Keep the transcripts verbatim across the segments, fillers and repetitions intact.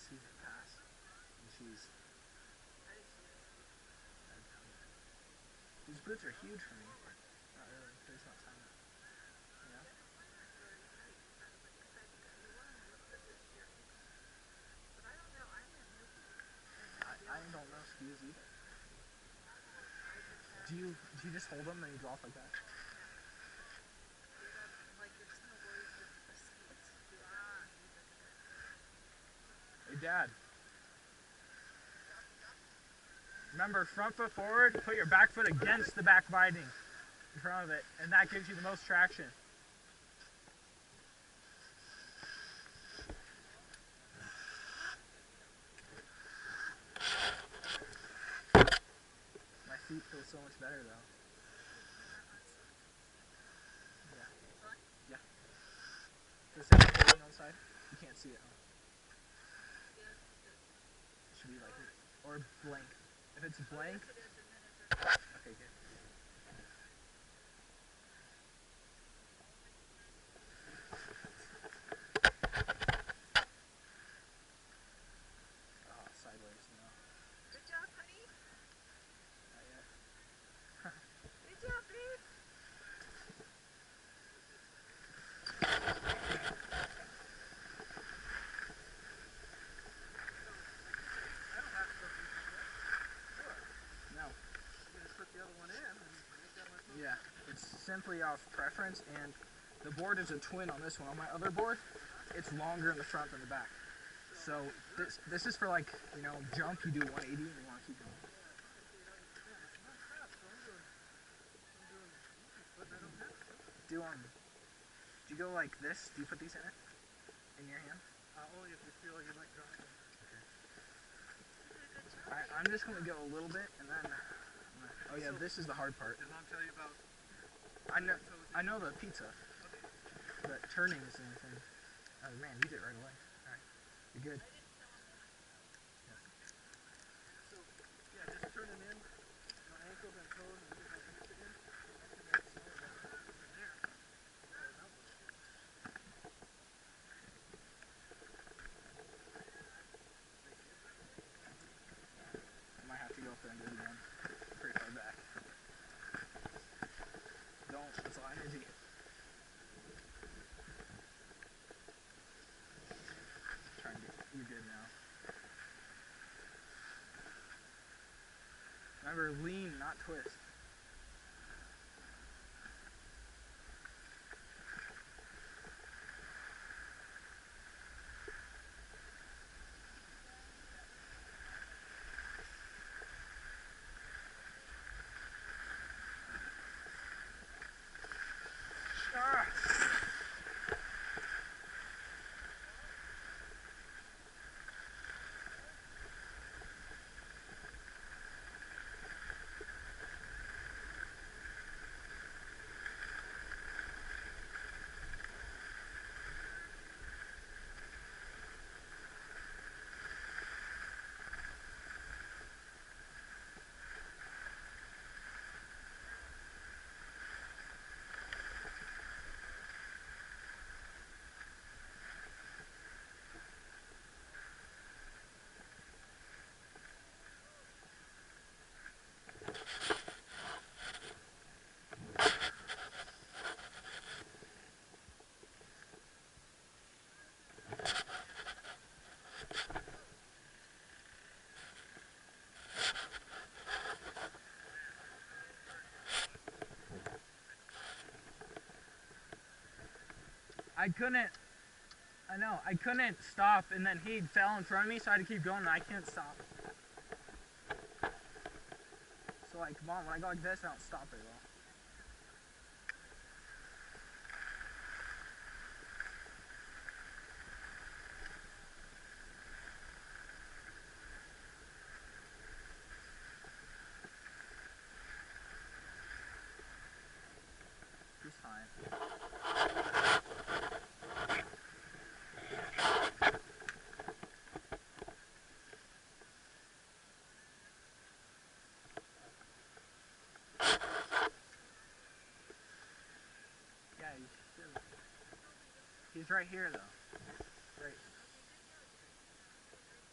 see her pass, and she's. These boots are huge for me. Not really. There's not time. You know? I, I don't know skis either. Do you do you just hold them and you go off like that? Hey, Dad. Remember, front foot forward, put your back foot against the back binding in front of it, and that gives you the most traction. My feet feel so much better though. Yeah. Yeah. Does it have holding on the side? You can't see it, huh? It should be like it. Or blank. If it's blank. Okay, good. Oh, sideways, no. Good job, honey. Not yet. Good job, babe. No. You just put the other one in and make that much more. Yeah. It's simply off preference, and the board is a twin on this one. On my other board, it's longer in the front than the back. So this this is for like, you know, jump, you do one eighty and you want to keep going. Do um do you go like this? Do you put these in it? In your hand? Uh, only if you feel like you might drop them. I, I'm just gonna go a little bit and then oh yeah, this is the hard part. Did Mom tell you about? I know I know the pizza. But turning is the only thing. Oh man, you did it right away. Alright. You're good. So yeah, just turn them in on ankles and toes and get that piece in. Actually, that's smaller than there. I might have to go up there and do it again. Pretty far back. Don't, that's all energy. Try and get, you're good now. Remember, lean, not twist. I couldn't, I know, I couldn't stop, and then he fell in front of me, so I had to keep going, and I can't stop. So like, mom, when I go like this, I don't stop very well. He's fine. Yeah, you should. He's right here, though. Right.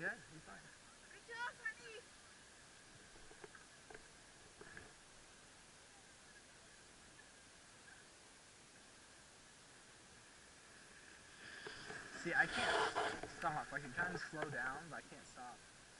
good. You're fine. Good job, honey. See, I can't stop. I can kind of slow down, but I can't stop.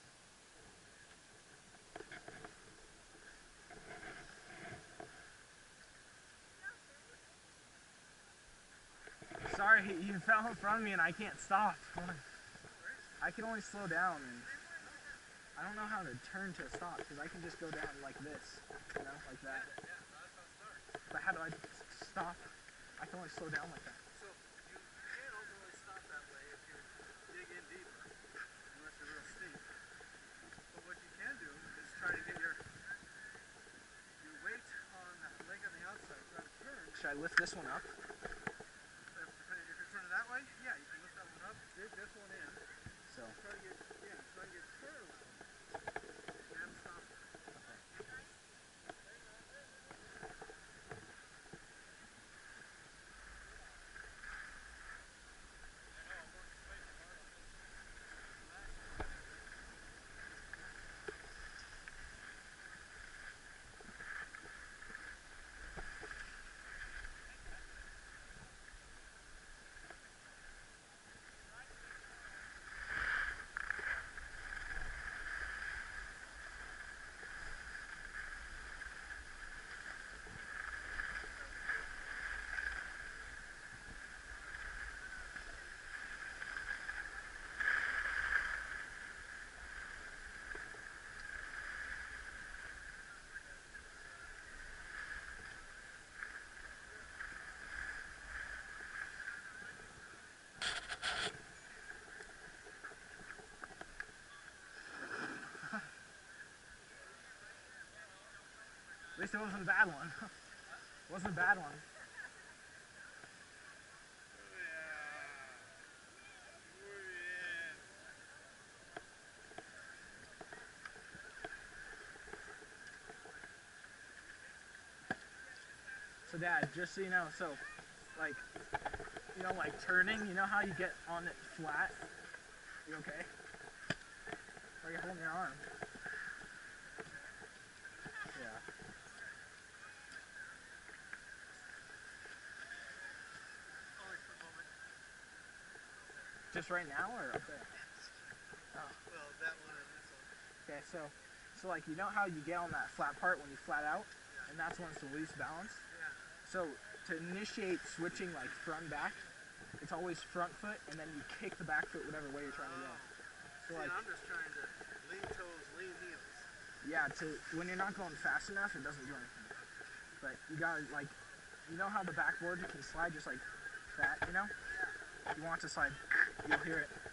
Sorry, you fell in front of me and I can't stop. I can only slow down, and I don't know how to turn to stop because I can just go down like this, you know, like that. But how do I stop? I can only slow down like that. So you can't ultimately stop that way if you dig in deeper, unless you're real steep. But what you can do is try to get your your weight on the leg on the outside. Try to turn. Should I lift this one up? If, if you're turning that way, yeah, you can lift that one up, dig this one in. So. Try to get, yeah, try to get parallel. And stop. At least it wasn't a bad one. It wasn't a bad one. So Dad, just so you know, so like, you know, like turning, you know how you get on it flat? You okay? Or you holding your arm? Yeah. Only for a moment. Just right now or up there? Oh. Well, that one and this one. Okay, so, so like, you know how you get on that flat part when you flat out? Yeah. And that's when it's the least balance? Yeah. So to initiate switching like front and back, it's always front foot and then you kick the back foot whatever way you're trying to go. So See, like, I'm just trying to lean toes, lean heels. yeah, to when you're not going fast enough, it doesn't do anything. But you gotta like, you know how the backboard can slide just like that, you know? You want it to slide, you'll hear it.